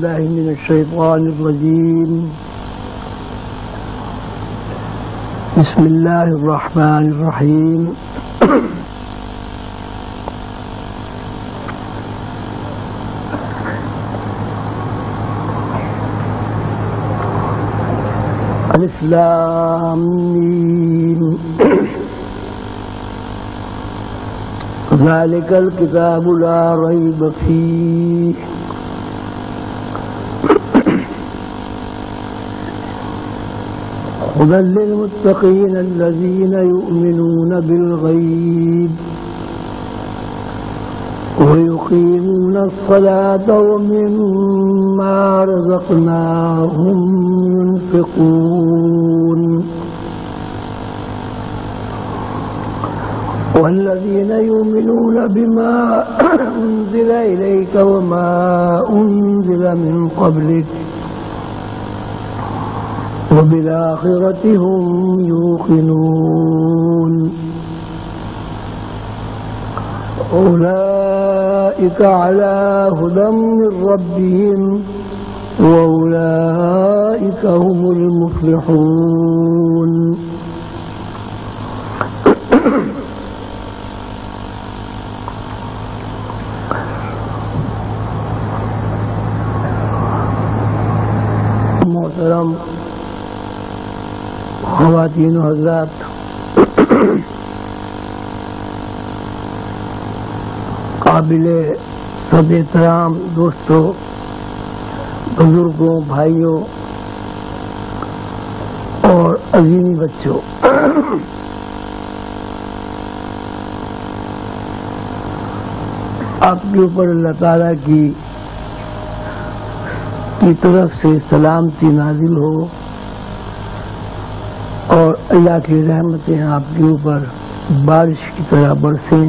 بالله من الشيطان الرجيم. بسم الله الرحمن الرحيم. الف لام میم. ذلك الكتاب لا ريب فيه هدى للمتقين الذين يؤمنون بالغيب ويقيمون الصلاة ومما رزقناهم ينفقون والذين يؤمنون بما أنزل إليك وما أنزل من قبلك وبالآخرة هم يوقنون أولئك على هدى من ربهم وأولئك هم المفلحون. محترم خواتین و حضرات، قابل سب احترام دوستوں، بزرگوں، بھائیوں اور عزیزی بچوں، آپ کے اوپر اللہ تعالیٰ کی طرف سے سلامتی نازل ہو اور اللہ کی رحمتیں آپ کے اوپر بارش کی طرح برسیں.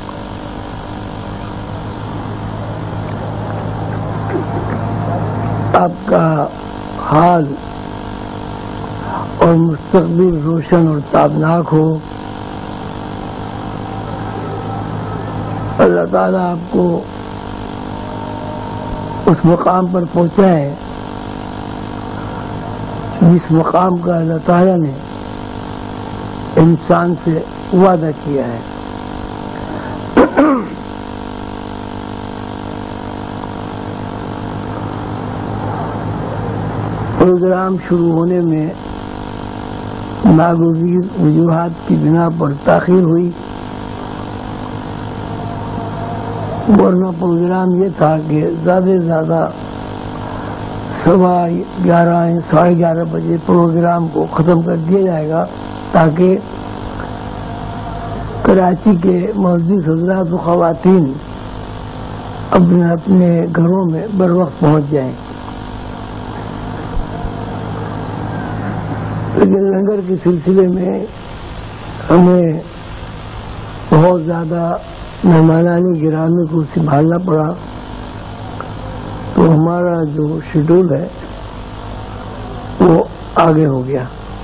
آپ کا حال اور مستقبل روشن اور تابناک ہو. اللہ تعالیٰ آپ کو اس مقام پر پہنچا ہے جس مقام کا اللہ تعالیٰ نے انسان سے وعدہ کیا ہے. پروگرام شروع ہونے میں ناگزیر وجوہات کی بنا پر تاخیر ہوئی، ورنہ پروگرام یہ تھا کہ زیادہ سے زیادہ 11:15 11:30 بجے پروگرام کو ختم کر دیا جائے گا تاکہ کراچی کے معزز حضرات و خواتین اپنے اپنے گھروں میں بر وقت پہنچ جائیں. لیکن لنگر کے سلسلے میں ہمیں بہت زیادہ مہمانانی گرامی کو سنبھالنا پڑا، تو ہمارا جو شیڈول ہے وہ آگے ہو گیا.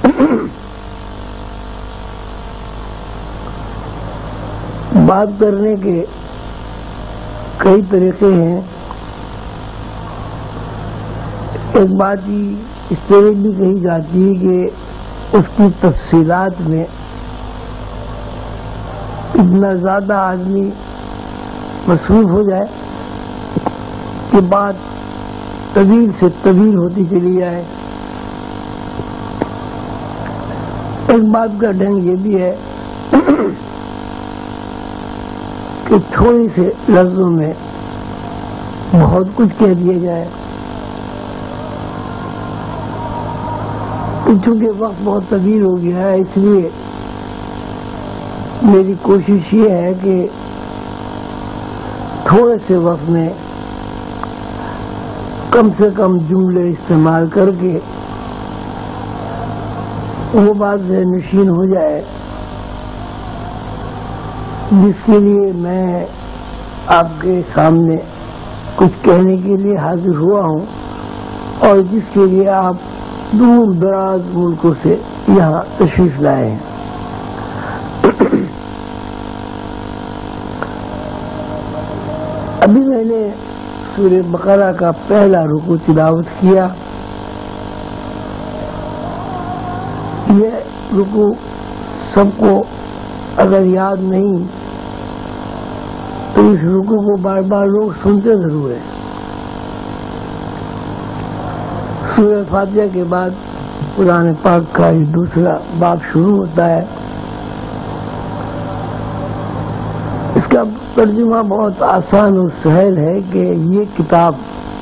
بات کرنے کے کئی طریقے ہیں. ایک بات ہی اس طرح بھی کہی جاتی ہے کہ اس کی تفصیلات میں اتنا زیادہ آدمی مصروف ہو جائے کہ بات طویل سے طویل ہوتی چلی جائے. ایک بات کا ڈھنگ یہ بھی ہے کہ تھوڑی سے لفظوں میں بہت کچھ کہہ دیا جائے. چونکہ وقت بہت طویل ہو گیا ہے، اس لیے میری کوشش یہ ہے کہ تھوڑے سے وقت میں کم سے کم جملے استعمال کر کے وہ بات ذہن نشین ہو جائے جس کے لیے میں آپ کے سامنے کچھ کہنے کے لیے حاضر ہوا ہوں اور جس کے لیے آپ دور دراز ملکوں سے یہاں تشریف لائے ہیں. ابھی میں نے سورہ بقرہ کا پہلا رکوع تلاوت کیا. یہ رکوع سب کو اگر یاد نہیں تو اس رکوع کو بار بار لوگ سنتے ضرور ہیں. سورہ فاتحہ کے بعد قرآن پاک کا یہ دوسرا باب شروع ہوتا ہے. اس کا ترجمہ بہت آسان اور سہل ہے کہ یہ کتاب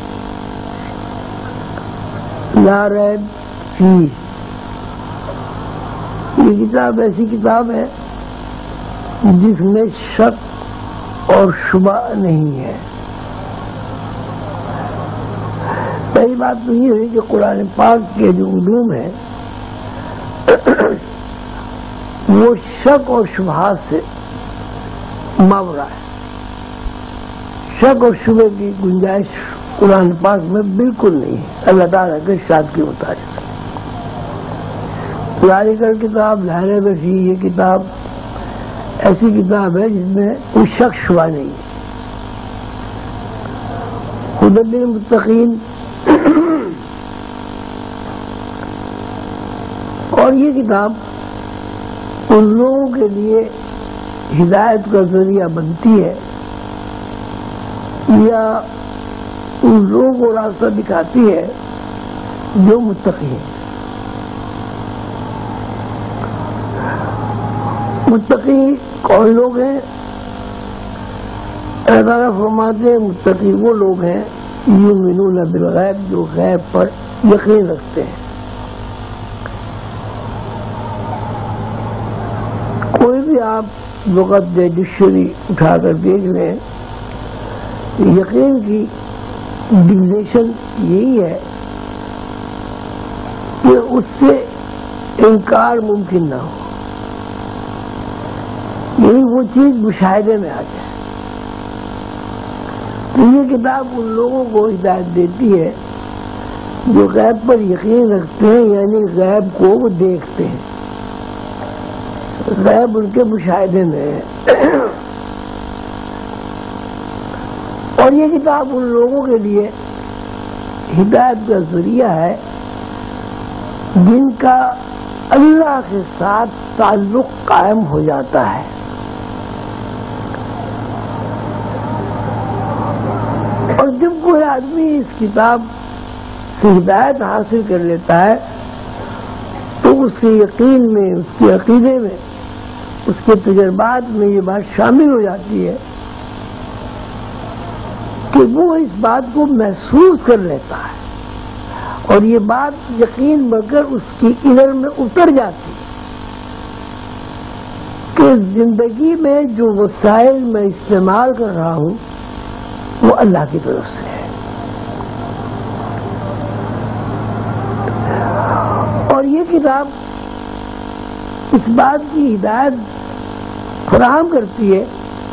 لا ریب فیہ، یہ کتاب ایسی کتاب ہے جس میں شک اور شبہ نہیں ہے. پہلی بات تو یہ ہے کہ قرآن پاک کے جو علوم ہیں وہ شک اور شبہات سے ماورا ہے. شک اور شبہ کی گنجائش قرآن پاک میں بالکل نہیں ہے اللہ تعالیٰ کے ارشاد کے مطابق. ذالک کتاب لا ریب فیہ، یہ کتاب ایسی کتاب ہے جس میں کوئی شک شبہ نہیں ہے. ہدی للمتقین، اور یہ کتاب ان لوگوں کے لیے ہدایت کا ذریعہ بنتی ہے یا ان لوگوں کو راستہ دکھاتی ہے جو متقی ہیں. متقی کون لوگ ہیں؟ اللہ تعالیٰ فرماتے ہیں متقی وہ لوگ ہیں یؤمنون بالغیب، جو غیب پر یقین رکھتے ہیں. کوئی بھی آپ لغت ڈکشنری اٹھا کر دیکھ لیں، یقین کی ڈیفینیشن یہی ہے کہ اس سے انکار ممکن نہ ہو، یعنی وہ چیز مشاہدے میں آ جائے. تو یہ کتاب ان لوگوں کو ہدایت دیتی ہے جو غیب پر یقین رکھتے ہیں، یعنی غیب کو وہ دیکھتے ہیں، غیب ان کے مشاہدے میں ہے. اور یہ کتاب ان لوگوں کے لیے ہدایت کا ذریعہ ہے جن کا اللہ کے ساتھ تعلق قائم ہو جاتا ہے. اور جب کوئی آدمی اس کتاب سے ہدایت حاصل کر لیتا ہے تو اس کے یقین میں، اس کے عقیدے میں، اس کے تجربات میں یہ بات شامل ہو جاتی ہے کہ وہ اس بات کو محسوس کر لیتا ہے اور یہ بات یقین بن کر اس کی انر میں اتر جاتی ہے کہ زندگی میں جو وسائل میں استعمال کر رہا ہوں وہ اللہ کی طرف سے ہے. اور یہ کتاب اس بات کی ہدایت فراہم کرتی ہے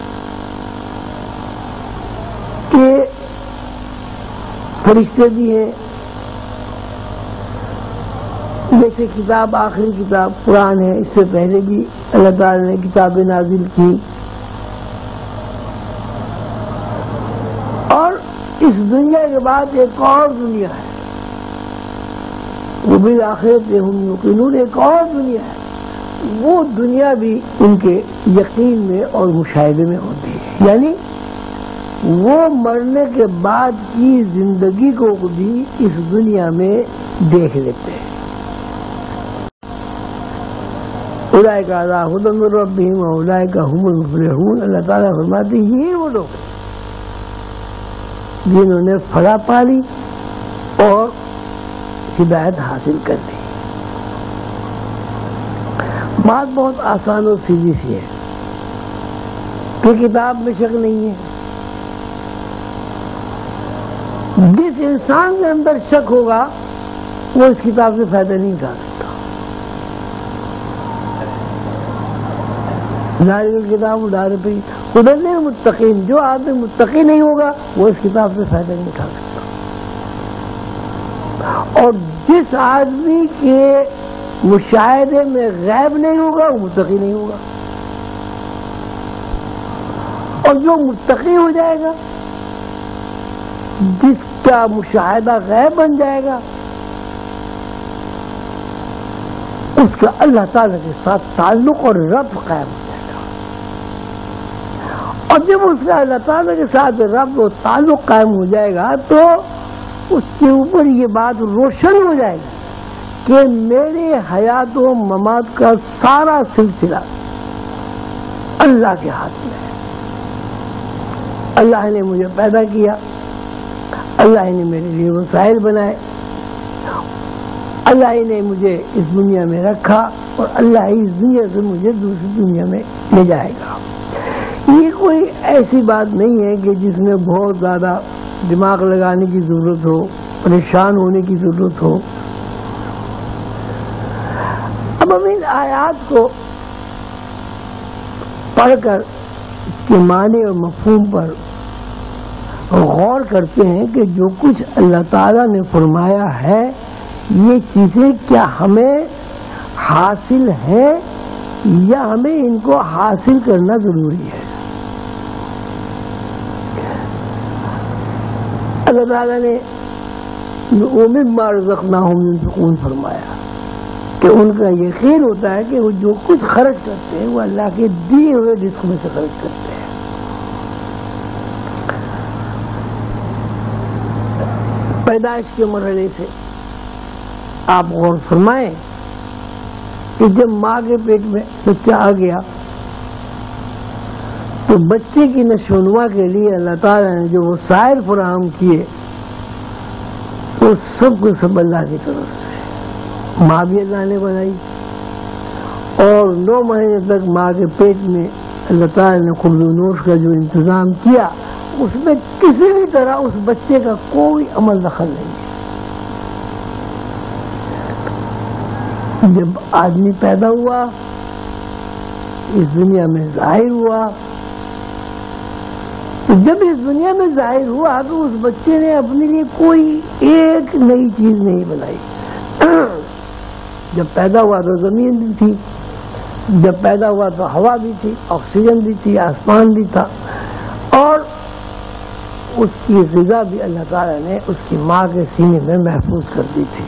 کہ فرشتے بھی ہیں، جیسے کتاب آخری کتاب قرآن ہے، اس سے پہلے بھی اللہ تعالی نے کتابیں نازل کی، اور اس دنیا کے بعد ایک اور دنیا ہے، وہ بالآخرت ہم یوقنون، ایک اور دنیا ہے. وہ دنیا بھی ان کے یقین میں اور مشاہدے میں ہوتی ہے، یعنی وہ مرنے کے بعد کی زندگی کو بھی اس دنیا میں دیکھ لیتے ہیں. اولئک علی ھدی من ربہم واولئک ھم المفلحون. اللہ تعالیٰ فرماتے ہیں یہی وہ لوگ جنہوں نے فلاح پالی اور ہدایت حاصل کر لی. بات بہت آسان اور سیدھی سی ہے کہ کتاب میں شک نہیں ہے. جس انسان کے اندر شک ہوگا وہ اس کتاب سے فائدہ نہیں اٹھا سکتا. ذالک کتاب لا ریب فیہ ہدی للمتقین، جو آدمی متقی نہیں ہوگا وہ اس کتاب سے فائدہ نہیں اٹھا سکتا. اور جس آدمی کے مشاہدے میں غیب نہیں ہوگا وہ متقی نہیں ہوگا. اور جو متقی ہو جائے گا جس کا مشاہدہ غیب بن جائے گا، اس کا اللہ تعالیٰ کے ساتھ تعلق اور ربط قائم ہو جائے گا، اور جب اس کا اللہ تعالیٰ کے ساتھ ربط و تعلق قائم ہو جائے گا تو اس کے اوپر یہ بات روشن ہو جائے گی کہ میرے حیات و ممات کا سارا سلسلہ اللہ کے ہاتھ میں ہے۔ اللہ نے مجھے پیدا کیا، اللہ نے میرے لیے وسائل بنائے، اللہ نے مجھے اس دنیا میں رکھا، اور اللہ اس دنیا سے مجھے دوسری دنیا میں لے جائے گا۔ یہ کوئی ایسی بات نہیں ہے کہ جس میں بہت زیادہ دماغ لگانے کی ضرورت ہو، پریشان ہونے کی ضرورت ہو۔ اب ہم ان آیات کو پڑھ کر اس کے معنی اور مفہوم پر غور کرتے ہیں کہ جو کچھ اللہ تعالیٰ نے فرمایا ہے یہ چیزیں کیا ہمیں حاصل ہیں یا ہمیں ان کو حاصل کرنا ضروری ہے۔ اللہ تعالیٰ نے وَمِمَّا رَزَقْنَاهُمْ يُنْفِقُونَ فرمایا کہ ان کا یقین ہوتا ہے کہ وہ جو کچھ خرچ کرتے ہیں وہ اللہ کے دیے ہوئے رزق میں سے خرچ کرتے ہیں۔ پیدائش کے مرحلے سے آپ غور فرمائیں کہ جب ماں کے پیٹ میں بچہ آ گیا تو بچے کی نشو و نما کے لیے اللہ تعالیٰ نے جو وسائل فراہم کیے وہ سب کو سب اللہ کی طرف سے۔ ماں بھی اللہ نے بنائی، اور 9 مہینے تک ماں کے پیٹ میں اللہ تعالیٰ نے خبز و نوش کا جو انتظام کیا اس میں کسی بھی طرح اس بچے کا کوئی عمل دخل نہیں ہے۔ جب آدمی پیدا ہوا، اس دنیا میں ظاہر ہوا، جب اس دنیا میں ظاہر ہوا تو اس بچے نے اپنے لیے کوئی ایک نئی چیز نہیں بنائی۔ جب پیدا ہوا تو زمین بھی تھی، جب پیدا ہوا تو ہوا بھی تھی، آکسیجن بھی تھی، آسمان بھی تھا، اور اس کی غذا بھی اللہ تعالیٰ نے اس کی ماں کے سینے میں محفوظ کر دی تھی۔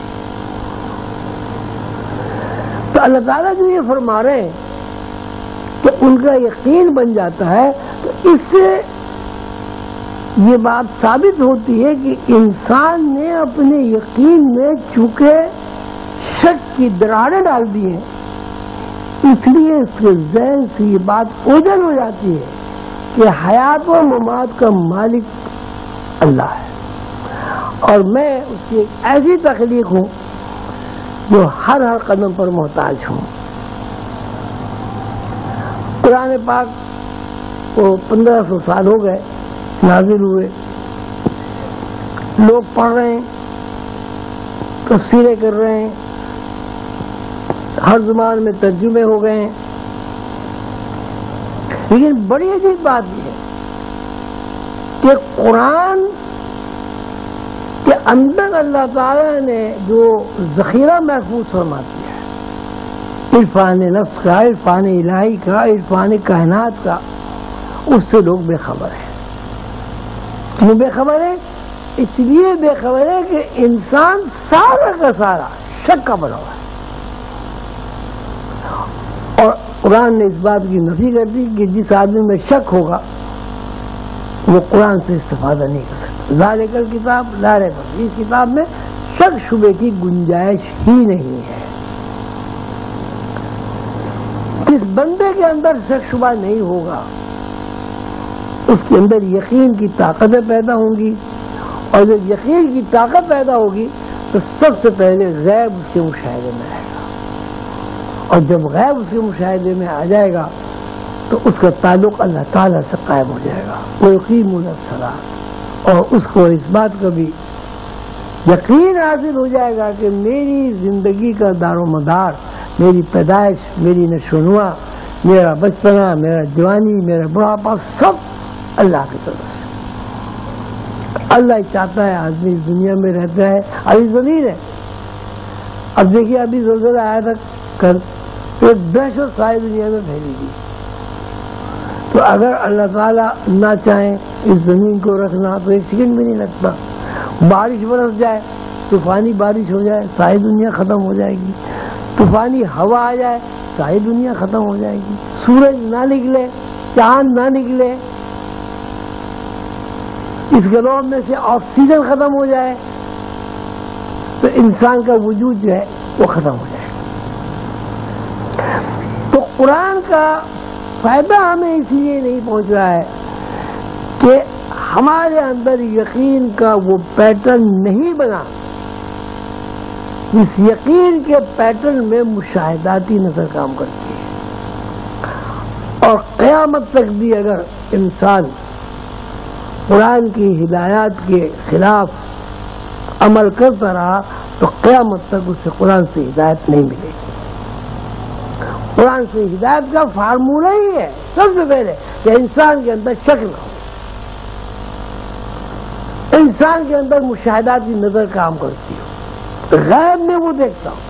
تو اللہ تعالیٰ جو یہ فرما رہے ہیں کہ ان کا یقین بن جاتا ہے، تو اس سے یہ بات ثابت ہوتی ہے کہ انسان نے اپنے یقین میں چونکہ شک کی دراڑیں ڈال دی ہیں، اس لیے اس کے ذہن سے یہ بات اوجھل ہو جاتی ہے کہ حیات و ممات کا مالک اللہ ہے، اور میں اس کی ایک ایسی تخلیق ہوں جو ہر قدم پر محتاج ہوں۔ قرآن پاک کو 1500 سال ہو گئے نازل ہوئے، لوگ پڑھ رہے ہیں، تفسیریں کر رہے ہیں، ہر زبان میں ترجمے ہو گئے ہیں، لیکن بڑی عجیب بات یہ ہے کہ قرآن کے اندر اللہ تعالیٰ نے جو ذخیرہ محفوظ فرما دیا ہے، عرفان نفس کا، عرفان الہی کا، عرفان کائنات کا، اس سے لوگ بے خبر ہیں۔ کیوں بے خبر ہے؟ اس لیے بے خبر ہے کہ انسان سارا کا سارا شک کا بنا ہوا ہے، اور قرآن نے اس بات کی نفی کر دی کہ جس آدمی میں شک ہوگا وہ قرآن سے استفادہ نہیں کر سکتا۔ ذالک الکتاب لا ریب فیہ، اس کتاب میں شک شبے کی گنجائش ہی نہیں ہے۔ جس بندے کے اندر شک شبہ نہیں ہوگا اس کے اندر یقین کی طاقتیں پیدا ہوں گی، اور جب یقین کی طاقت پیدا ہوگی تو سب سے پہلے غیب اس کے مشاہدے میں آئے گا، اور جب غیب اس کے مشاہدے میں آ جائے گا تو اس کا تعلق اللہ تعالیٰ سے قائم ہو جائے گا۔ وَيُقِيمُونَ الصَّلَاةَ، اور اس کو اس بات کا بھی یقین حاصل ہو جائے گا کہ میری زندگی کا دار و مدار، میری پیدائش، میری نشو و نما، میرا بچپنا، میرا جوانی، میرا بڑھاپا سب اللہ کی طرف سے۔ اللہ چاہتا ہے آدمی اس دنیا میں رہتا ہے، ابھی زمین ہے، اب دیکھیے ابھی زلزلہ آیا تھا کل، ایک دہشت ساری دنیا میں پھیلی گئی، تو اگر اللہ تعالیٰ نہ چاہیں اس زمین کو رکھنا تو ایک سیکنڈ بھی نہیں لگتا. بارش برس جائے، طوفانی بارش ہو جائے، ساری دنیا ختم ہو جائے گی. طوفانی ہوا آ جائے، ساری دنیا ختم ہو جائے گی. سورج نہ نکلے، چاند نہ نکلے، اس گلوب میں سے آکسیجن ختم ہو جائے تو انسان کا وجود جو ہے وہ ختم ہو جائے. تو قرآن کا فائدہ ہمیں اس لیے نہیں پہنچ رہا ہے کہ ہمارے اندر یقین کا وہ پیٹرن نہیں بنا. اس یقین کے پیٹرن میں مشاہداتی نظر کام کرتی ہے، اور قیامت تک بھی اگر انسان قرآن کی ہدایات کے خلاف عمل کرتا رہا تو قیامت تک اسے قرآن سے ہدایت نہیں ملے گی. قرآن سے ہدایت کا فارمولہ ہی ہے سب سے پہلے کہ انسان کے اندر شک نہ ہو، انسان کے اندر مشاہداتی نظر کام کرتی ہو. غیب میں وہ دیکھتا ہوں،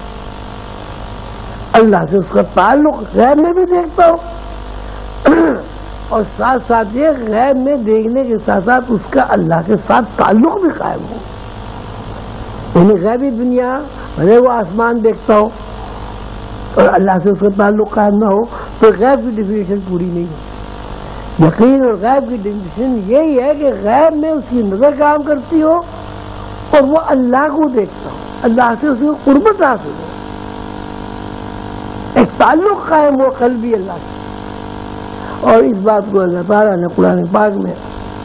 اللہ سے اس کا تعلق غیب میں بھی دیکھتا ہوں، اور ساتھ ساتھ یہ غیب میں دیکھنے کے ساتھ ساتھ اس کا اللہ کے ساتھ تعلق بھی قائم ہو. یعنی غیبی دنیا بھلے وہ آسمان دیکھتا ہو اور اللہ سے اس کا تعلق قائم نہ ہو تو غیب کی ڈیفینیشن پوری نہیں ہے. یقین اور غیب کی ڈیفینیشن یہی ہے کہ غیب میں اس کی نظر کام کرتی ہو اور وہ اللہ کو دیکھتا ہو، اللہ سے اس کی قربت حاصل ہو، ایک تعلق قائم ہو قلبی اللہ سے. اور اس بات کو اللہ تعالیٰ نے قرآن پاک میں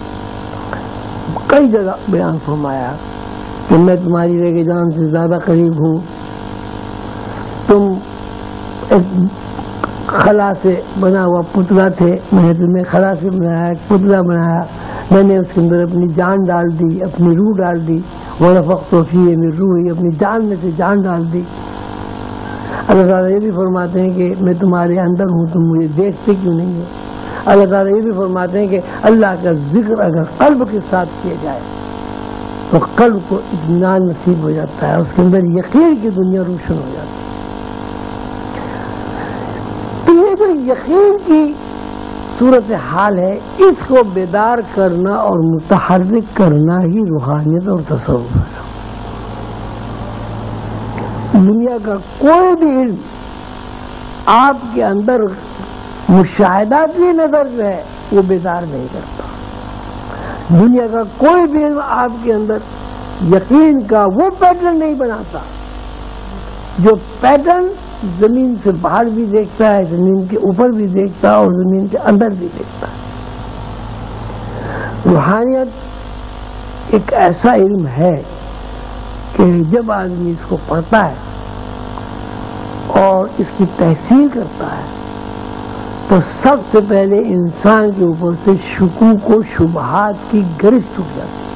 کئی جگہ بیان فرمایا کہ میں تمہاری رہ کے جان سے زیادہ قریب ہوں. تم ایک خلا سے بنا ہوا پتلا تھے، میں نے تمہیں خلا سے بنایا، ایک پتلا بنایا، میں نے اس کے اندر اپنی جان ڈال دی، اپنی روح ڈال دی. وَنَفَخْتُ فِيهِ مِن رُوحِي، اپنی جان میں سے جان ڈال دی. اللہ تعالیٰ یہ بھی فرماتے ہیں کہ میں تمہارے اندر ہوں، تم مجھے دیکھتے کیوں نہیں ہو. اللہ تعالیٰ یہ بھی فرماتے ہیں کہ اللہ کا ذکر اگر قلب کے ساتھ کیا جائے تو قلب کو اطمینان نصیب ہو جاتا ہے، اس کے اندر یقین کی دنیا روشن ہو جاتی ہے. تو یہ جو یقین کی صورتحال ہے، اس کو بیدار کرنا اور متحرک کرنا ہی روحانیت اور تصوف ہے. دنیا کا کوئی بھی علم آپ کے اندر مشاہداتی نظر جو ہے وہ بیدار نہیں کرتا. دنیا کا کوئی بھی علم آپ کے اندر یقین کا وہ پیٹرن نہیں بناتا جو پیٹرن زمین سے باہر بھی دیکھتا ہے، زمین کے اوپر بھی دیکھتا ہے اور زمین کے اندر بھی دیکھتا ہے. روحانیت ایک ایسا علم ہے کہ جب آدمی اس کو پڑھتا ہے اور اس کی تحصیل کرتا ہے تو سب سے پہلے انسان کے اوپر سے شکوک و شبہات کی گرفت ٹوٹ جاتی ہے.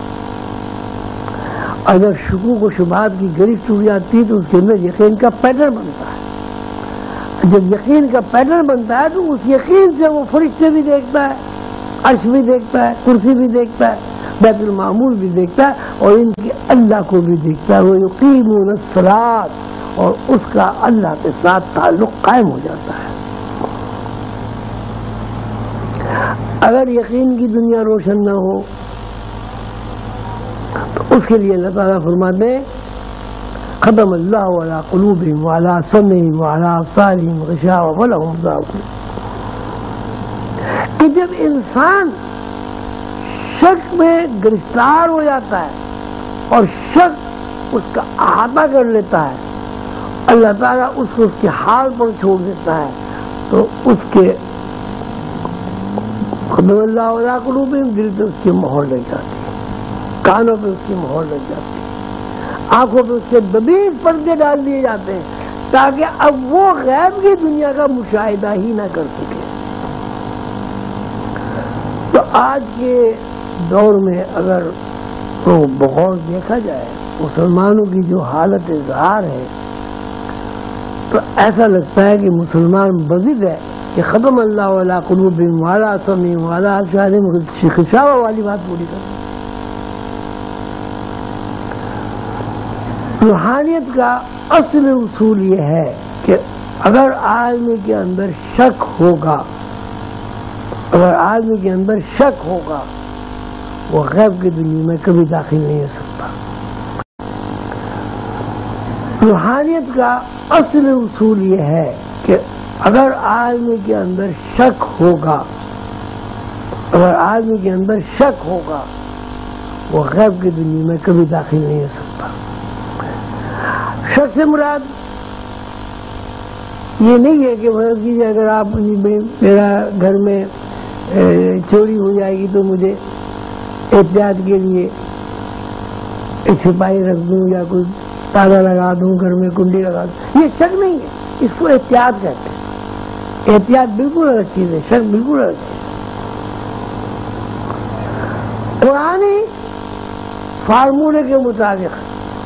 اگر شکوک و شبہات کی گرفت ٹوٹ جاتی ہے تو اس کے اندر یقین کا پیٹرن بنتا ہے. جب یقین کا پیٹرن بنتا ہے تو اس یقین سے وہ فرشتے بھی دیکھتا ہے، عرش بھی دیکھتا ہے، کرسی بھی دیکھتا ہے، بیت المعمور بھی دیکھتا ہے، اور ان کے اللہ کو بھی دیکھتا ہے. وہ یقیمون الصلاۃ، اور اس کا اللہ کے ساتھ تعلق قائم ہو جاتا ہے. اگر یقین کی دنیا روشن نہ ہو تو اس کے لیے اللہ تعالیٰ فرماتے ہیں ختم اللہ علی قلوبہم وعلی سمعہم وعلی ابصارہم غشاوہ ولہم عذاب. کہ جب انسان شک میں گرفتار ہو جاتا ہے اور شک اس کا احاطہ کر لیتا ہے، اللہ تعالیٰ اس کو اس کے حال پر چھوڑ دیتا ہے تو اس کے ختم اللہ علی قلوبہم، دل پہ اس کی مہر لگ جاتی ہے، کانوں پہ اس کی مہر لگ جاتی ہے، آنکھوں پہ اس کے دبیز پردے ڈال دیے جاتے ہیں تاکہ اب وہ غیب کی دنیا کا مشاہدہ ہی نہ کر سکے. تو آج کے دور میں اگر تو بغور دیکھا جائے مسلمانوں کی جو حالت اظہار ہے تو ایسا لگتا ہے کہ مسلمان بضد ہے کہ ختم اللہ علی قلوبہم وعلی سمعہم وعلی ابصارہم غشاوہ والی بات پوری کر. روحانیت کا اصل اصول یہ ہے کہ اگر آدمی کے اندر شک ہوگا تو وہ غیب کی دنیا روشن نہیں ہوگی. روحانیت کا اصل اصول یہ ہے کہ اگر آدمی کے اندر شک ہوگا تو وہ غیب کی دنیا روشن نہیں ہوگی. روحانیت کا اصل اصول یہ ہے کہ اگر آدمی کے اندر شک ہوگا تو وہ غیب کی دنیا روشن نہیں ہوگی. اگر آدمی کے اندر شک ہوگا وہ غیب کی دنیا میں کبھی داخل نہیں ہو سکتا۔ روحانیت کا اصل اصول یہ ہے کہ اگر آدمی کے اندر شک ہوگا، اگر آدمی کے اندر شک ہوگا وہ غیب کی دنیا میں کبھی داخل نہیں ہو سکتا۔ شک سے مراد یہ نہیں ہے کہ اگر آپ میرا گھر میں چوری ہو جائے گی تو مجھے احتیاط کے لیے ایک سپاہی رکھ دوں یا کوئی تالا لگا دوں، گھر میں کنڈی لگا دوں، یہ شک نہیں ہے، اس کو احتیاط کہتے ہیں۔ احتیاط بالکل الگ چیز ہے، شک بالکل الگ چیز ہے۔ قرآنی فارمولے کے مطابق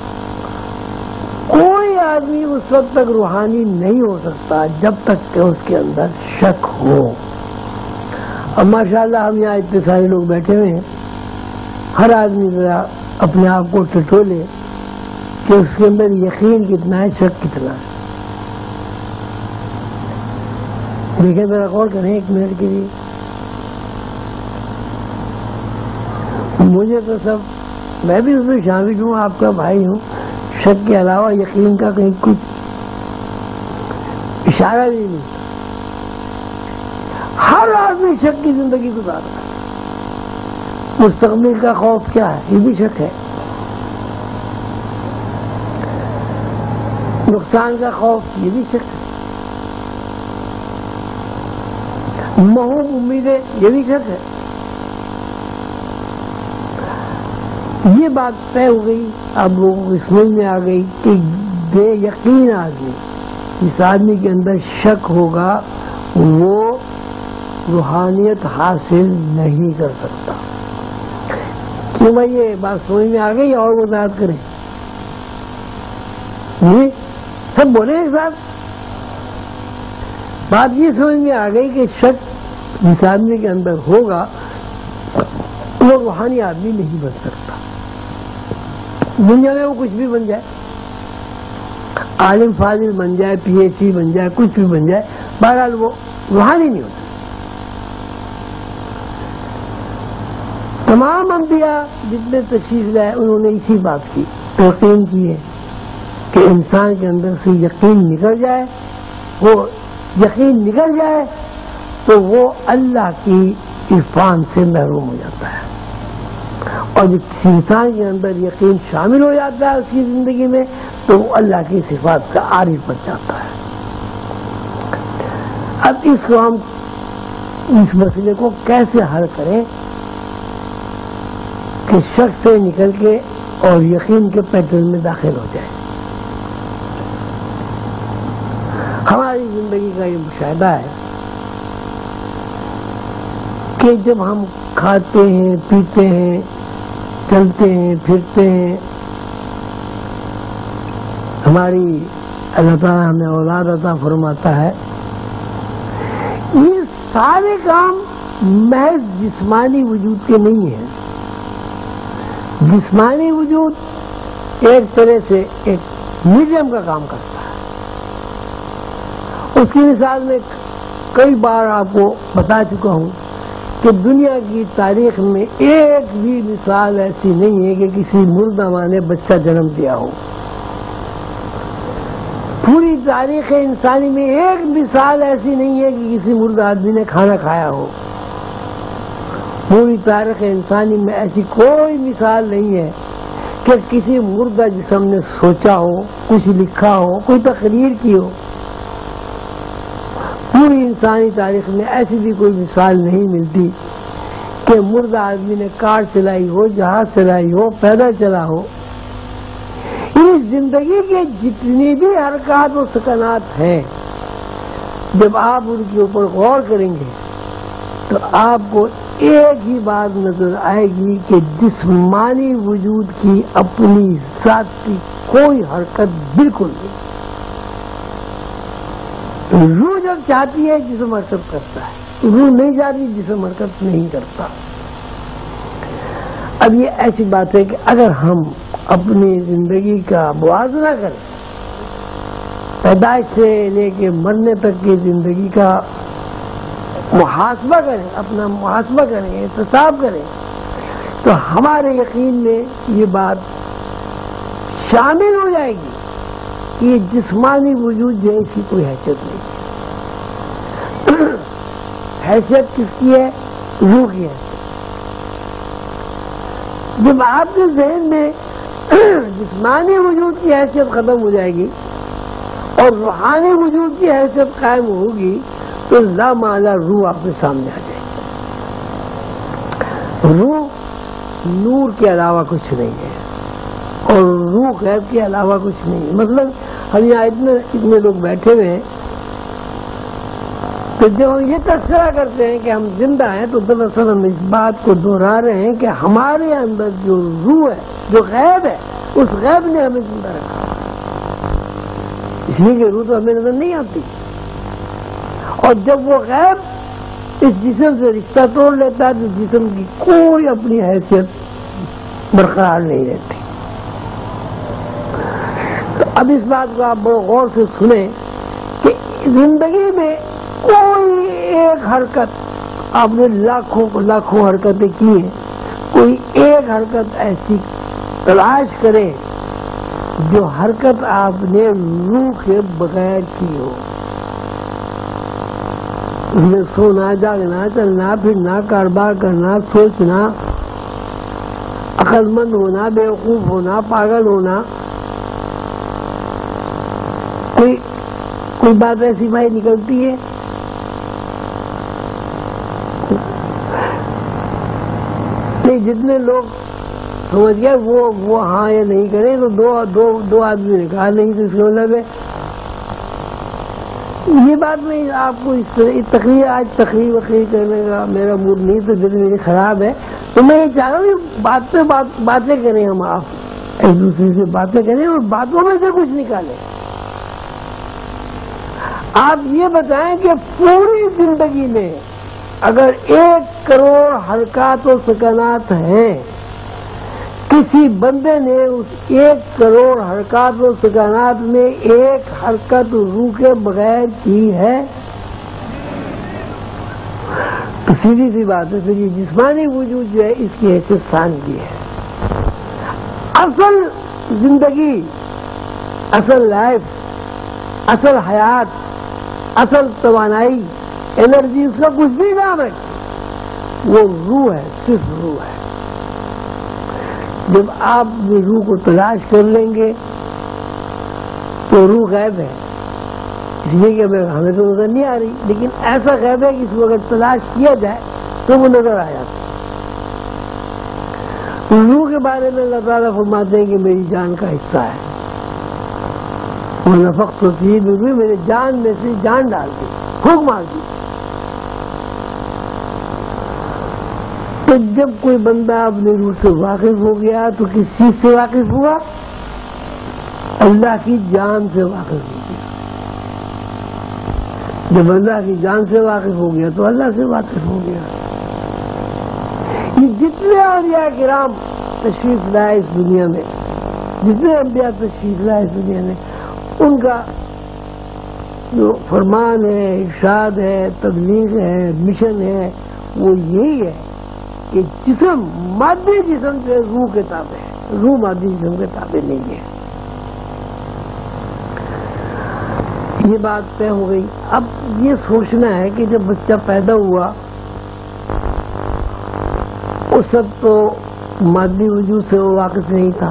کوئی آدمی اس وقت تک روحانی نہیں ہو سکتا جب تک کہ اس کے اندر شک ہو۔ اب ماشاءاللہ ہم یہاں اتنے سارے لوگ بیٹھے ہوئے ہیں، ہر آدمی ذرا اپنے آپ کو ٹٹولے کہ اس کے اندر یقین کتنا ہے، شک کتنا ہے۔ دیکھیں ذرا غور کریں ایک منٹ کے لیے۔ مجھے تو سب، میں بھی اس میں شامل ہوں، آپ کا بھائی ہوں، شک کے علاوہ یقین کا کہیں کچھ اشارہ بھی نہیں۔ ہر آدمی شک کی زندگی گزار رہا ہے۔ مستقبل کا خوف کیا ہے، یہ بھی شک ہے۔ نقصان کا خوف، یہ بھی شک ہے۔ محوم امیدیں، یہ بھی شک ہے۔ یہ بات طے ہو گئی، اب لوگوں کو سمجھ میں آ گئی کہ بے یقین آدمی، جس آدمی کے اندر شک ہوگا وہ روحانیت حاصل نہیں کر سکتا۔ کیوں بھائی یہ بات سمجھ میں آ گئی اور وضاحت کریں؟ جی سب بولے ایک ساتھ۔ بات یہ سمجھ میں آ گئی کہ شک جس آدمی کے اندر ہوگا وہ روحانی آدمی نہیں بن سکتا۔ دنیا میں وہ کچھ بھی بن جائے، عالم فاضل بن جائے، پی ایچ ڈی بن جائے، کچھ بھی بن جائے، بہرحال وہ روحانی نہیں ہوتا۔ تمام انبیاء جتنے تشریف لائے انہوں نے اسی بات کی تلقین کی ہے کہ انسان کے اندر سے یقین نکل جائے، وہ یقین نکل جائے تو وہ اللہ کی عرفان سے محروم ہو جاتا ہے، اور جس انسان کے اندر یقین شامل ہو جاتا ہے اس کی زندگی میں تو وہ اللہ کی صفات کا عارف بن جاتا ہے۔ اب اس کو ہم اس مسئلے کو کیسے حل کریں کہ شک سے نکل کے اور یقین کے پیٹرن میں داخل ہو جائے؟ ہماری زندگی کا یہ مشاہدہ ہے کہ جب ہم کھاتے ہیں، پیتے ہیں، چلتے ہیں، پھرتے ہیں، ہماری اللہ تعالیٰ ہمیں اولاد عطا فرماتا ہے، یہ سارے کام محض جسمانی وجود کے نہیں ہیں۔ جسمانی وجود ایک طرح سے ایک میڈیم کا کام کرتا ہے۔ اس کی مثال میں کئی بار آپ کو بتا چکا ہوں کہ دنیا کی تاریخ میں ایک بھی مثال ایسی نہیں ہے کہ کسی مردہ ماں نے بچہ جنم دیا ہو۔ پوری تاریخ انسانی میں ایک مثال ایسی نہیں ہے کہ کسی مردہ آدمی نے کھانا کھایا ہو۔ پوری تاریخ انسانی میں ایسی کوئی مثال نہیں ہے کہ کسی مردہ جسم نے سوچا ہو، کچھ لکھا ہو، کوئی تقریر کی ہو۔ پوری انسانی تاریخ میں ایسی بھی کوئی مثال نہیں ملتی کہ مردہ آدمی نے کار چلائی ہو، جہاز چلائی ہو، پیدل چلا ہو۔ اس زندگی کے جتنی بھی حرکات و سکنات ہیں، جب آپ ان کے اوپر غور کریں گے تو آپ کو ایک ہی بات نظر آئے گی کہ جسمانی وجود کی اپنی ذات کی کوئی حرکت بالکل نہیں۔ روح جب چاہتی ہے جسم حرکت کرتا ہے، روح نہیں چاہتی جسم حرکت نہیں کرتا۔ اب یہ ایسی بات ہے کہ اگر ہم اپنی زندگی کا موازنہ کریں، پیدائش سے لے کے مرنے تک کی زندگی کا محاسبہ کریں، اپنا محاسبہ کریں، احتساب کریں، تو ہمارے یقین میں یہ بات شامل ہو جائے گی کہ یہ جسمانی وجود جو ہے اس کی کوئی حیثیت نہیں ہے۔ حیثیت کس کی ہے؟ روح کی حیثیت۔ جب آپ کے ذہن میں جسمانی وجود کی حیثیت ختم ہو جائے گی اور روحانی وجود کی حیثیت قائم ہوگی تو لامعالی روح آپ کے سامنے آ جائے گی۔ روح نور کے علاوہ کچھ نہیں ہے اور روح غیب کے علاوہ کچھ نہیں ہے۔ مثلا ہم یہاں اتنے لوگ بیٹھے ہوئے ہیں، تو جب ہم یہ تذکرہ کرتے ہیں کہ ہم زندہ ہیں تو دراصل ہم اس بات کو دہرا رہے ہیں کہ ہمارے اندر جو روح ہے، جو غیب ہے، اس غیب نے ہمیں زندہ رکھا، اس لیے کہ روح تو ہمیں نظر نہیں آتی، اور جب وہ غیب اس جسم سے رشتہ توڑ لیتا ہے تو جسم کی کوئی اپنی حیثیت برقرار نہیں رہتی۔ تو اب اس بات کو آپ بڑے غور سے سنیں کہ زندگی میں کوئی ایک حرکت، آپ نے لاکھوں حرکتیں کی ہیں، کوئی ایک حرکت ایسی تلاش کریں جو حرکت آپ نے روح کے بغیر کی ہو۔ اس میں سونا، جاگنا، چلنا پھرنا، کاروبار کرنا، سوچنا، عقل مند ہونا، بیوقوف ہونا، پاگل ہونا، کوئی بات ایسی بھائی نکلتی ہے؟ جتنے لوگ سمجھ گئے وہ ہاں یا نہیں کریں تو دو آدمی نے کہا نہیں، تو اس کا مطلب ہے یہ بات نہیں۔ آپ کو اس تقریر آج تقریر کرنے کا میرا موڈ نہیں، تو دل میری خراب ہے، تو میں یہ چاہ رہا ہوں بات پہ باتیں کریں، ہم آپ ایک دوسرے سے باتیں کریں اور باتوں میں سے کچھ نکالیں۔ آپ یہ بتائیں کہ پوری زندگی میں اگر 1 کروڑ حرکات و سکنات ہیں، کسی بندے نے اس 1 کروڑ حرکات و سکنات میں ایک حرکت روح کے بغیر کی ہے تو سیدھی سی بات ہے، پھر یہ جسمانی وجود جو ہے اس کی حیثیت سانگی ہے۔ اصل زندگی، اصل لائف، اصل حیات، اصل توانائی، انرجی، اس کا کچھ بھی نام ہے، وہ روح ہے، صرف روح ہے۔ جب آپ روح کو تلاش کر لیں گے تو روح غیب ہے، اس لیے کہ ہمیں تو نظر نہیں آ رہی، لیکن ایسا غیب ہے کہ اس کو اگر تلاش کیا جائے تو وہ نظر آ جاتا ہے۔ روح کے بارے میں اللہ تعالیٰ فرماتے ہیں کہ میری جان کا حصہ ہے، ونفخت فیہ من روحی، میرے جان میں سے جان ڈال دی، پھونک مار دی۔ تو جب کوئی بندہ اپنے روح سے واقف ہو گیا تو کس چیز سے واقف ہوا؟ اللہ کی جان سے واقف ہو گیا۔ جب اللہ کی جان سے واقف ہو گیا تو اللہ سے واقف ہو گیا۔ یہ جتنے اولیاء کرام تشریف لائے اس دنیا میں، جتنے انبیاء تشریف لائے اس دنیا میں، ان کا جو فرمان ہے، ارشاد ہے، تبلیغ ہے، مشن ہے، وہ یہی ہے کہ جسم مادی جسم سے روح کے تابع ہے، روح مادی جسم کے تابع نہیں ہے۔ یہ بات طے ہو گئی۔ اب یہ سوچنا ہے کہ جب بچہ پیدا ہوا اس وقت تو مادی وجود سے وہ واقف نہیں تھا،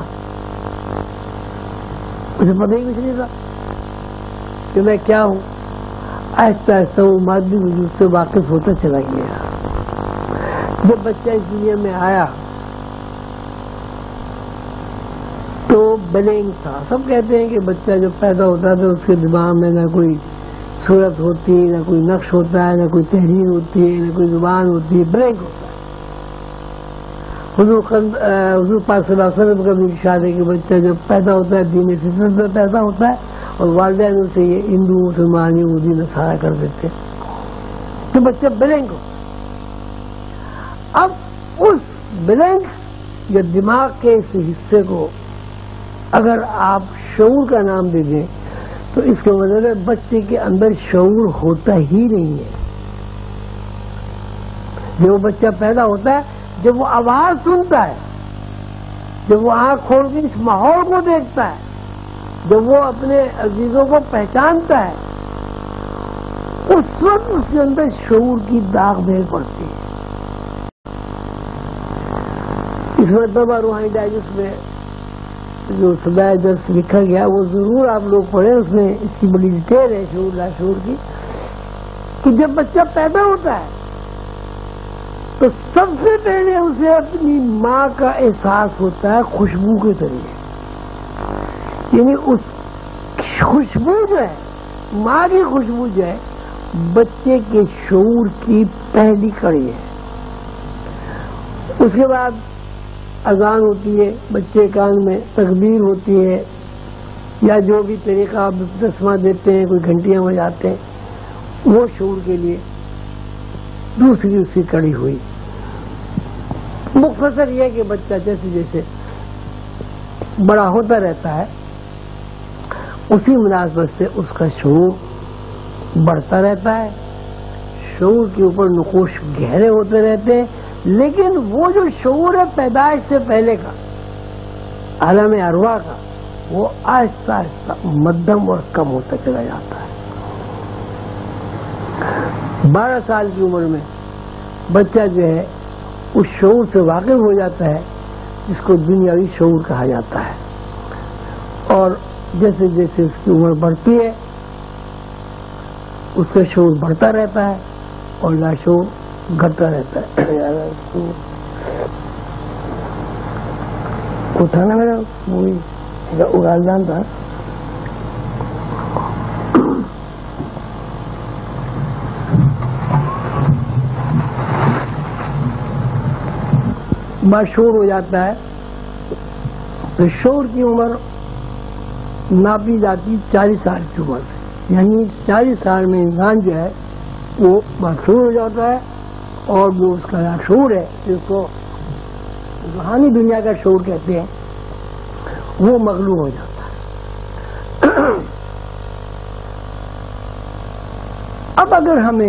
اسے پتہ ہی کچھ نہیں تھا کہ میں کیا ہوں۔ آہستہ آہستہ وہ مادی وجود سے واقف ہوتا چلا گیا۔ جب بچہ اس دنیا میں آیا تو بلینک تھا۔ سب کہتے ہیں کہ بچہ جب پیدا ہوتا ہے تو اس کے دماغ میں نہ کوئی صورت ہوتی ہے، نہ کوئی نقش ہوتا ہے، نہ کوئی تحریر ہوتی ہے، نہ کوئی زبان ہوتی ہے، بلینک ہوتا ہے۔ حضور پاک صلی اللہ علیہ وسلم کا بھی ارشاد ہے کہ بچہ جب پیدا ہوتا ہے دین فطرت میں پیدا ہوتا ہے، اور والدین اسے یہ ہندو، مسلمان، یہودی، نصارہ کر دیتے ہیں، تو بچہ بلینک ہو۔ اب اس بلینک یا دماغ کے اس حصے کو اگر آپ شعور کا نام دے دیں تو اس کا مطلب ہے بچے کے اندر شعور ہوتا ہی نہیں ہے۔ جب وہ بچہ پیدا ہوتا ہے، جب وہ آواز سنتا ہے، جب وہ آنکھ کھول کے اس ماحول کو دیکھتا ہے، جب وہ اپنے عزیزوں کو پہچانتا ہے، اس وقت اس کے اندر شعور کی داغ میل پڑتی ہے۔ اس مرتبہ روحانی ڈائجسٹ میں جو صدائے درس لکھا گیا وہ ضرور آپ لوگ پڑھیں، اس میں اس کی بڑی ڈیٹیل ہے شعور لاشعور کی، کہ جب بچہ پیدا ہوتا ہے تو سب سے پہلے اسے اپنی ماں کا احساس ہوتا ہے خوشبو کے ذریعے، یعنی اس خوشبو جو ہے، ماں کی خوشبو جو ہے، بچے کے شعور کی پہلی کڑی ہے۔ اس کے بعد اذان ہوتی ہے، بچے کان میں تکبیر ہوتی ہے، یا جو بھی طریقہ آپ تسمہ دیتے ہیں، کوئی گھنٹیاں بجاتے ہیں، وہ شعور کے لیے دوسری اس کی کڑی ہوئی۔ مختصر یہ کہ بچہ جیسے جیسے بڑا ہوتا رہتا ہے اسی مناسبت سے اس کا شعور بڑھتا رہتا ہے، شعور کے اوپر نقوش گہرے ہوتے رہتے ہیں، لیکن وہ جو شعور ہے پیدائش سے پہلے کا، عالم ارواح کا، وہ آہستہ آہستہ مدھم اور کم ہوتا چلا جاتا ہے۔ 12 سال کی عمر میں بچہ جو ہے اس شعور سے واقف ہو جاتا ہے جس کو دنیاوی شعور کہا جاتا ہے، اور جیسے جیسے اس کی عمر بڑھتی ہے اس کا شعور بڑھتا رہتا ہے اور لاشعور گھٹتا رہتا ہے۔ وہ تھا نا میرا وہی اڑان تھا، باشعور ہو جاتا ہے تو شعور کی عمر ناپی جاتی 40 سال کی عمر سے، یعنی 40 سال میں انسان جو ہے وہ باشعور ہو جاتا ہے، اور جو اس کا شعور ہے جس کو روحانی دنیا کا شعور کہتے ہیں وہ مغلوب ہو جاتا ہے۔ اب اگر ہمیں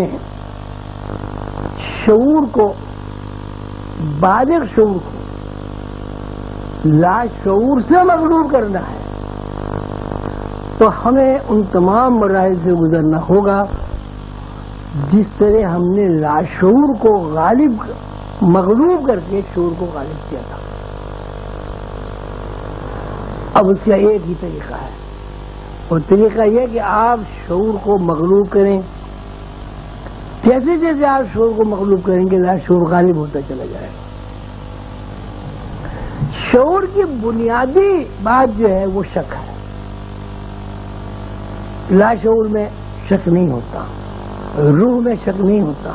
شعور کو، بالغ شعور کو لاشعور سے مغلوب کرنا ہے تو ہمیں ان تمام مراحل سے گزرنا ہوگا جس طرح ہم نے لاشعور کو مغلوب کر کے شعور کو غالب کیا تھا۔ اب اس کا ایک ہی طریقہ ہے، اور طریقہ یہ کہ آپ شعور کو مغلوب کریں، جیسے جیسے آپ شعور کو مغلوب کریں گے لاشعور غالب ہوتا چلا جائے گا۔ شعور کی بنیادی بات جو ہے وہ شک ہے، لاشعور میں شک نہیں ہوتا، روح میں شک نہیں ہوتا۔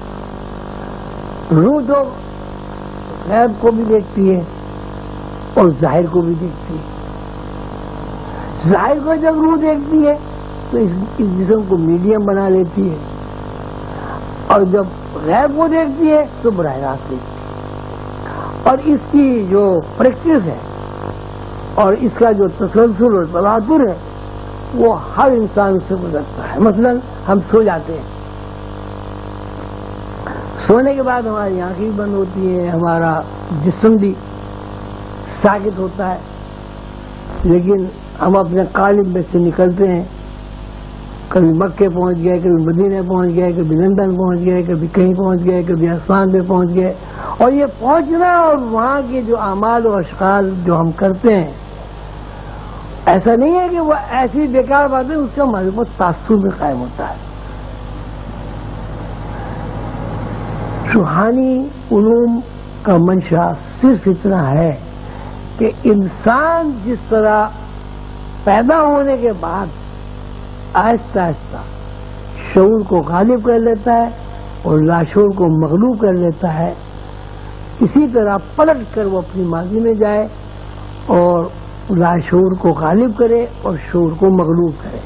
روح تو غیب کو بھی دیکھتی ہے اور ظاہر کو بھی دیکھتی ہے۔ ظاہر کو جب روح دیکھتی ہے تو اس جسم کو میڈیم بنا لیتی ہے، اور جب غیب کو دیکھتی ہے تو براہ راست دیکھتی ہے، اور اس کی جو پریکٹس ہے اور اس کا جو تسلسل اور تواتر ہے وہ ہر انسان سے گزرتا ہے۔ مثلا ہم سو جاتے ہیں، سونے کے بعد ہماری آنکھیں بند ہوتی ہیں، ہمارا جسم بھی ساکت ہوتا ہے، لیکن ہم اپنے قالب میں سے نکلتے ہیں، کبھی مکے پہنچ گئے، کبھی مدینے پہنچ گئے، کبھی لندن پہنچ گئے، کبھی کہیں پہنچ گئے، کبھی آسمان پہ پہنچ گئے، اور یہ پہنچنا اور وہاں کے جو اعمال و اشغال جو ہم کرتے ہیں، ایسا نہیں ہے کہ وہ ایسی بیکار باتیں، اس کا مضبوط تاثر بھی قائم ہوتا ہے۔ روحانی علوم کا منشا صرف اتنا ہے کہ انسان جس طرح پیدا ہونے کے بعد آہستہ آہستہ شعور کو غالب کر لیتا ہے اور لاشعور کو مغلوب کر لیتا ہے، اسی طرح پلٹ کر وہ اپنی ماضی میں جائے اور لاشعور کو غالب کرے اور شعور کو مغلوب کرے۔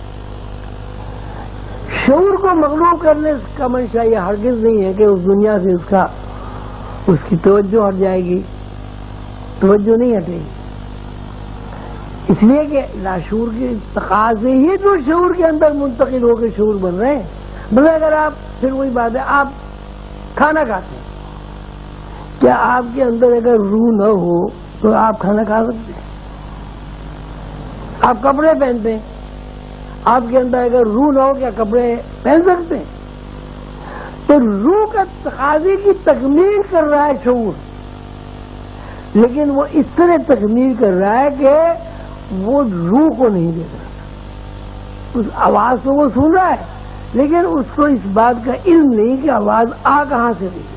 شعور کو مغلوب کرنے کا منشا یہ ہرگز نہیں ہے کہ اس دنیا سے اس کی توجہ ہٹ جائے گی، توجہ نہیں ہٹے گی، اس لیے کہ لاشعور کے تقاضے ہی جو شعور کے اندر منتقل ہو کے شعور بن رہے ہیں۔ مگر اگر آپ، پھر وہی بات ہے، آپ کھانا کھاتے ہیں. کیا آپ کے اندر اگر روح نہ ہو تو آپ کھانا کھا سکتے ہیں؟ آپ کپڑے پہنتے ہیں, آپ کے اندر اگر روح نہ ہو کیا کپڑے پہن سکتے ہیں؟ تو روح کا تقاضے کی تکمیل کر رہا ہے شعور, لیکن وہ اس طرح تکمیل کر رہا ہے کہ وہ روح کو نہیں دیکھ رہا. اس آواز کو وہ سن رہا ہے لیکن اس کو اس بات کا علم نہیں کہ آواز آ کہاں سے رہی.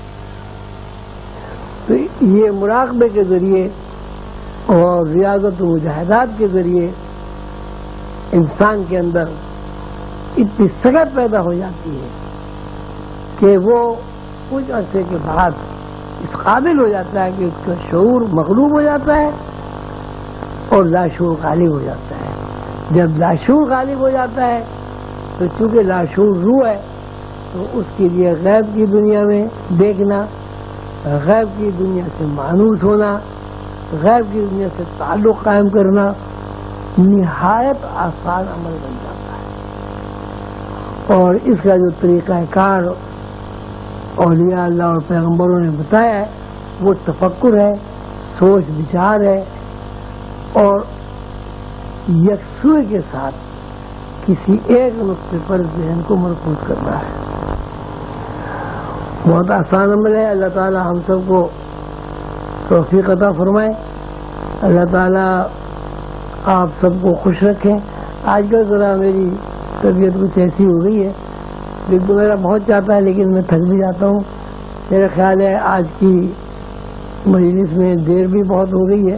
تو یہ مراقبے کے ذریعے اور ریاضت و مجاہدات کے ذریعے انسان کے اندر اتنی سکت پیدا ہو جاتی ہے کہ وہ کچھ عرصے کے بعد اس قابل ہو جاتا ہے کہ اس کا شعور مغلوب ہو جاتا ہے اور لاشعور غالب ہو جاتا ہے. جب لاشعور غالب ہو جاتا ہے تو چونکہ لاشعور روح ہے تو اس کے لیے غیب کی دنیا میں دیکھنا, غیب کی دنیا سے مانوس ہونا, غیب کی دنیا سے تعلق قائم کرنا نہایت آسان عمل بن جاتا ہے. اور اس کا جو طریقہ کار اولیاء اللہ اور پیغمبروں نے بتایا ہے وہ تفکر ہے, سوچ بچار ہے اور یکسوئی کے ساتھ کسی ایک نقطے پر ذہن کو مرکوز کرتا ہے. بہت آسان عمل ہے. اللہ تعالی ہم سب کو توفیق عطا فرمائے. اللہ تعالی آپ سب کو خوش رکھیں. آج کل ذرا میری طبیعت کچھ ایسی ہو گئی ہے, دل تو میرا بہت چاہتا ہے لیکن میں تھک بھی جاتا ہوں. میرا خیال ہے آج کی مجلس میں دیر بھی بہت ہو گئی ہے,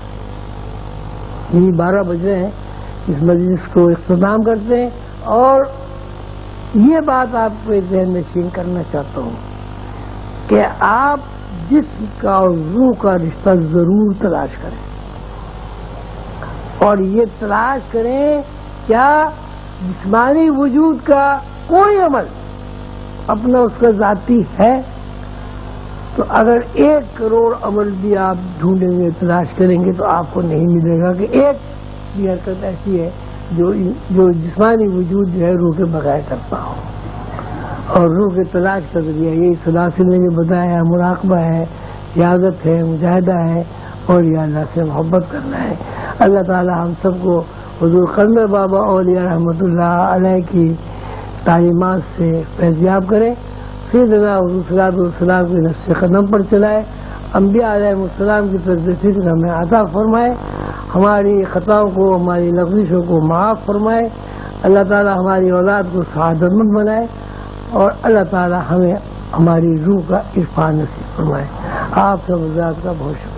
یہی 12 بج رہے ہیں. اس مجلس کو اختتام کرتے ہیں اور یہ بات آپ کو ذہن نشین کرنا چاہتا ہوں کہ آپ جسم کا اور روح کا رشتہ ضرور تلاش کریں, اور یہ تلاش کریں کیا جسمانی وجود کا کوئی عمل اپنا اس کا ذاتی ہے. تو اگر 1 کروڑ عمل بھی آپ ڈھونڈیں گے, تلاش کریں گے تو آپ کو نہیں ملے گا کہ ایک بھی حرکت ایسی ہے جو جسمانی وجود جو ہے روح کے بغیر کرتا ہو. اور روح کے تلاش کا ذریعہ یہی سلاسل نے جو بتایا ہے, مراقبہ ہے, ریاضت ہے, مجاہدہ ہے اور یا اللہ سے محبت کرنا ہے. اللہ تعالی ہم سب کو حضور قلندر بابا اولیاء رحمۃ اللہ علیہ کی تعلیمات سے فیضیاب کرے. سیدنا حضور صلی اللہ علیہ وسلم کے نقش قدم پر چلائے. انبیاء علیہ السلام کی طرز فکر ہمیں عطا فرمائے. ہماری خطاؤں کو, ہماری لغزشوں کو معاف فرمائے. اللہ تعالی ہماری اولاد کو سعادت مند بنائے اور اللہ تعالی ہمیں ہماری روح کا عرفان نصیب فرمائے. آپ سب حضرات کا بہت شکریہ.